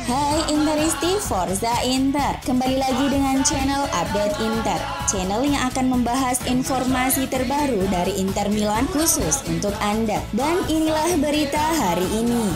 Hai Interisti, Forza Inter. Kembali lagi dengan channel Update Inter, channel yang akan membahas informasi terbaru dari Inter Milan khusus untuk Anda. Dan inilah berita hari ini.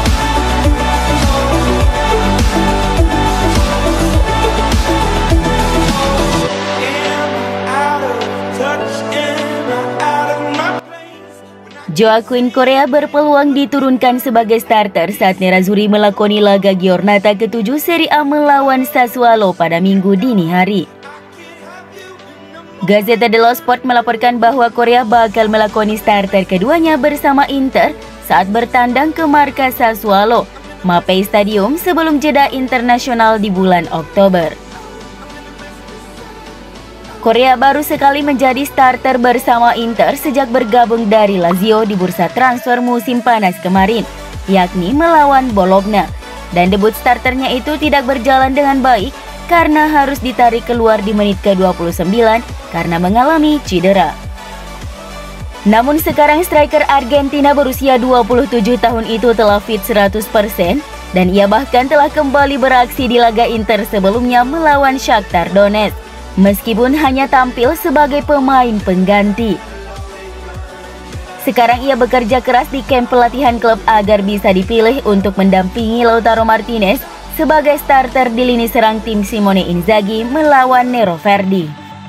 Joaquin Correa berpeluang diturunkan sebagai starter saat Nerazzurri melakoni laga Giornata ke-7 Serie A melawan Sassuolo pada Minggu dini hari. Gazzetta dello Sport melaporkan bahwa Correa bakal melakoni starter keduanya bersama Inter saat bertandang ke markas Sassuolo, Mapei Stadium sebelum jeda internasional di bulan Oktober. Correa baru sekali menjadi starter bersama Inter sejak bergabung dari Lazio di bursa transfer musim panas kemarin, yakni melawan Bologna. Dan debut starternya itu tidak berjalan dengan baik karena harus ditarik keluar di menit ke-29 karena mengalami cedera. Namun sekarang striker Argentina berusia 27 tahun itu telah fit 100% dan ia bahkan telah kembali beraksi di laga Inter sebelumnya melawan Shakhtar Donetsk, meskipun hanya tampil sebagai pemain pengganti. Sekarang ia bekerja keras di kamp pelatihan klub agar bisa dipilih untuk mendampingi Lautaro Martinez sebagai starter di lini serang tim Simone Inzaghi melawan Nero Verdi.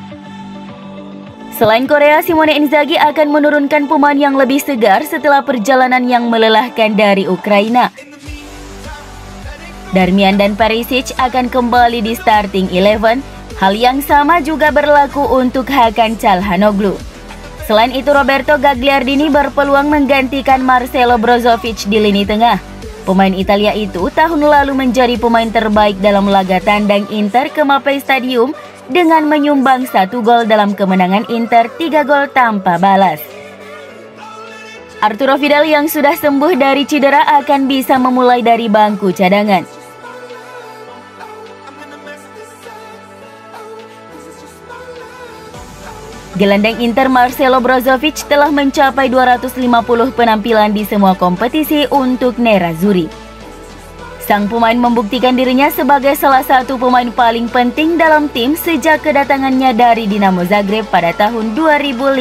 Selain Correa, Simone Inzaghi akan menurunkan pemain yang lebih segar setelah perjalanan yang melelahkan dari Ukraina. Darmian dan Perisic akan kembali di starting 11. Hal yang sama juga berlaku untuk Hakan Çalhanoğlu. Selain itu, Roberto Gagliardini berpeluang menggantikan Marcelo Brozovic di lini tengah. Pemain Italia itu tahun lalu menjadi pemain terbaik dalam laga tandang Inter ke Mapei Stadium dengan menyumbang 1 gol dalam kemenangan Inter 3 gol tanpa balas. Arturo Vidal yang sudah sembuh dari cedera akan bisa memulai dari bangku cadangan. Gelandang Inter Marcelo Brozovic telah mencapai 250 penampilan di semua kompetisi untuk Nerazzurri. Sang pemain membuktikan dirinya sebagai salah satu pemain paling penting dalam tim sejak kedatangannya dari Dinamo Zagreb pada tahun 2015.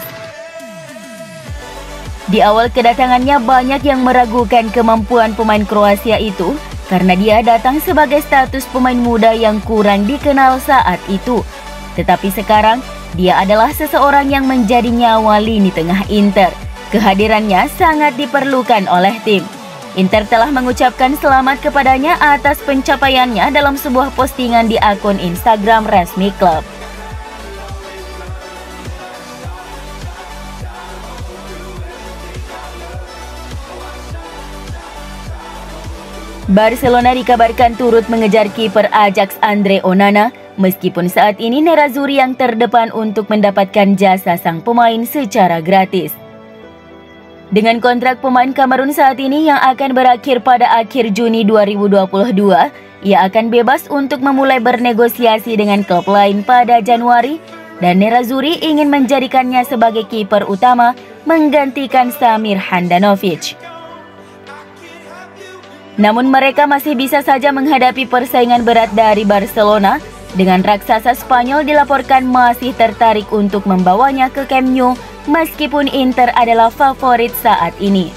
Di awal kedatangannya banyak yang meragukan kemampuan pemain Kroasia itu karena dia datang sebagai status pemain muda yang kurang dikenal saat itu. Tetapi sekarang dia adalah seseorang yang menjadi nyawa lini tengah Inter. Kehadirannya sangat diperlukan oleh tim. Inter telah mengucapkan selamat kepadanya atas pencapaiannya dalam sebuah postingan di akun Instagram resmi klub. Barcelona dikabarkan turut mengejar kiper Ajax Andre Onana, meskipun saat ini Nerazzurri yang terdepan untuk mendapatkan jasa sang pemain secara gratis. Dengan kontrak pemain Kamerun saat ini yang akan berakhir pada akhir Juni 2022, ia akan bebas untuk memulai bernegosiasi dengan klub lain pada Januari, dan Nerazzurri ingin menjadikannya sebagai kiper utama menggantikan Samir Handanovic. Namun mereka masih bisa saja menghadapi persaingan berat dari Barcelona, dengan raksasa Spanyol dilaporkan masih tertarik untuk membawanya ke Camp Nou meskipun Inter adalah favorit saat ini.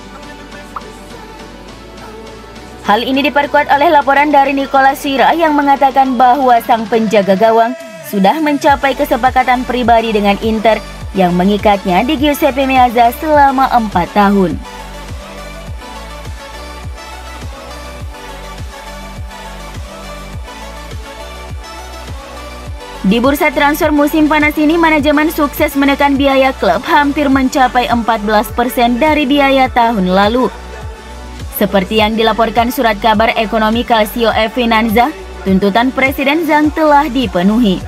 Hal ini diperkuat oleh laporan dari Nicolas Sira yang mengatakan bahwa sang penjaga gawang sudah mencapai kesepakatan pribadi dengan Inter yang mengikatnya di Giuseppe Meazza selama 4 tahun. Di bursa transfer musim panas ini, manajemen sukses menekan biaya klub hampir mencapai 14% dari biaya tahun lalu. Seperti yang dilaporkan surat kabar ekonomi Calcio e Finanza, tuntutan Presiden Zhang telah dipenuhi.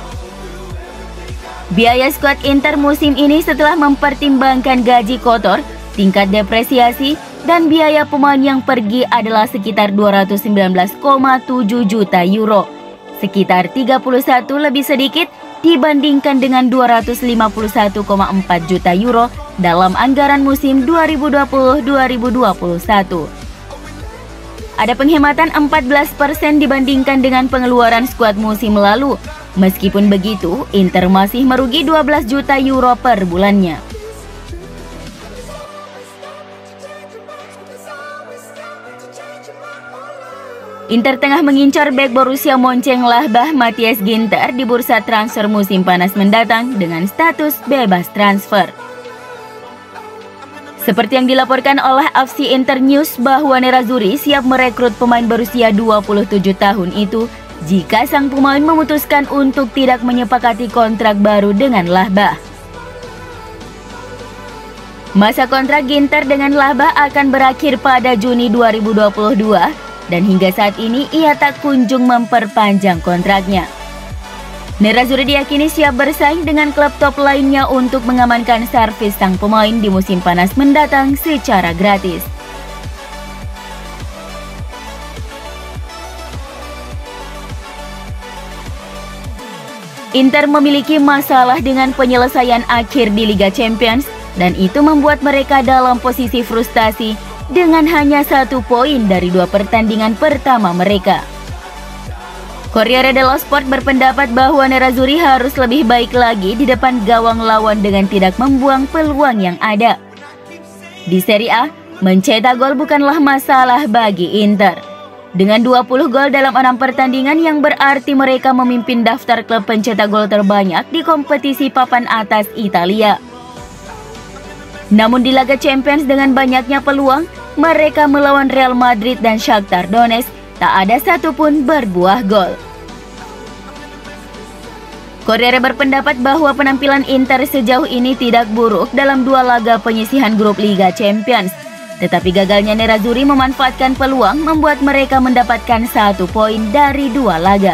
Biaya skuad Inter musim ini setelah mempertimbangkan gaji kotor, tingkat depresiasi, dan biaya pemain yang pergi adalah sekitar 219,7 juta euro. Sekitar 31 lebih sedikit dibandingkan dengan 251,4 juta euro dalam anggaran musim 2020-2021. ada penghematan 14% dibandingkan dengan pengeluaran skuad musim lalu. Meskipun begitu, Inter masih merugi 12 juta euro per bulannya. Inter tengah mengincar bek Borussia Mönchengladbach Matthias Ginter di bursa transfer musim panas mendatang dengan status bebas transfer. Seperti yang dilaporkan oleh FC Internews bahwa Nerazzurri siap merekrut pemain berusia 27 tahun itu jika sang pemain memutuskan untuk tidak menyepakati kontrak baru dengan Lahbach. Masa kontrak Ginter dengan Lahbach akan berakhir pada Juni 2022. Dan hingga saat ini ia tak kunjung memperpanjang kontraknya. Nerazzurri diyakini siap bersaing dengan klub top lainnya untuk mengamankan servis sang pemain di musim panas mendatang secara gratis. Inter memiliki masalah dengan penyelesaian akhir di Liga Champions dan itu membuat mereka dalam posisi frustasi dengan hanya 1 poin dari 2 pertandingan pertama mereka. Corriere dello Sport berpendapat bahwa Nerazzurri harus lebih baik lagi di depan gawang lawan dengan tidak membuang peluang yang ada. Di Serie A, mencetak gol bukanlah masalah bagi Inter. Dengan 20 gol dalam 6 pertandingan yang berarti mereka memimpin daftar klub pencetak gol terbanyak di kompetisi papan atas Italia. Namun di Laga Champions dengan banyaknya peluang, mereka melawan Real Madrid dan Shakhtar Donetsk tak ada satupun berbuah gol. Corriere berpendapat bahwa penampilan Inter sejauh ini tidak buruk dalam 2 laga penyisihan grup Liga Champions. Tetapi gagalnya Nerazzurri memanfaatkan peluang membuat mereka mendapatkan 1 poin dari 2 laga.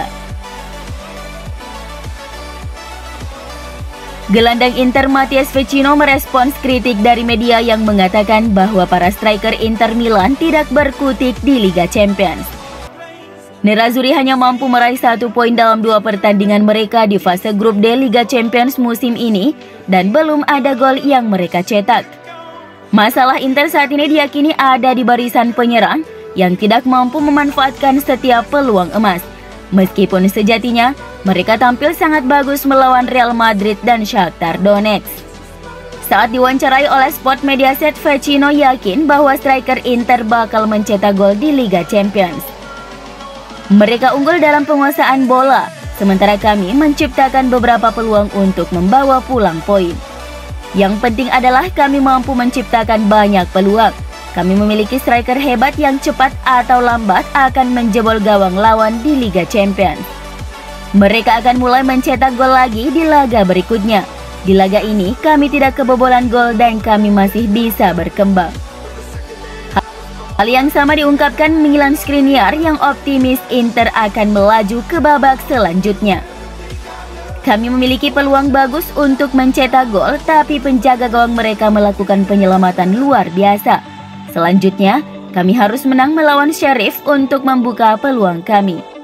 Gelandang Inter Matthias Vecino merespons kritik dari media yang mengatakan bahwa para striker Inter Milan tidak berkutik di Liga Champions. Nerazzurri hanya mampu meraih 1 poin dalam 2 pertandingan mereka di fase grup D Liga Champions musim ini dan belum ada gol yang mereka cetak. Masalah Inter saat ini diyakini ada di barisan penyerang yang tidak mampu memanfaatkan setiap peluang emas. Meskipun sejatinya mereka tampil sangat bagus melawan Real Madrid dan Shakhtar Donetsk. Saat diwawancarai oleh Sport Mediaset, Vecino yakin bahwa striker Inter bakal mencetak gol di Liga Champions. Mereka unggul dalam penguasaan bola, sementara kami menciptakan beberapa peluang untuk membawa pulang poin. Yang penting adalah kami mampu menciptakan banyak peluang. Kami memiliki striker hebat yang cepat atau lambat akan menjebol gawang lawan di Liga Champions. Mereka akan mulai mencetak gol lagi di laga berikutnya. Di laga ini kami tidak kebobolan gol dan kami masih bisa berkembang. Hal yang sama diungkapkan Milan Skriniar yang optimis Inter akan melaju ke babak selanjutnya. Kami memiliki peluang bagus untuk mencetak gol, tapi penjaga gawang mereka melakukan penyelamatan luar biasa. Selanjutnya, kami harus menang melawan Sheriff untuk membuka peluang kami.